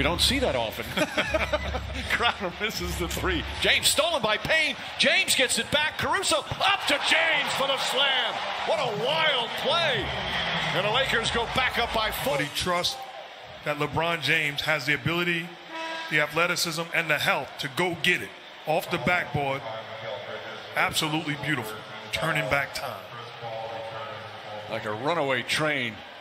We don't see that often. Crowder misses the three. James stolen by Payne. James gets it back. Caruso up to James for the slam. What a wild play. And the Lakers go back up by 4. But he trusts that LeBron James has the ability, the athleticism, and the health to go get it off the backboard. Absolutely beautiful. Turning back time. Like a runaway train.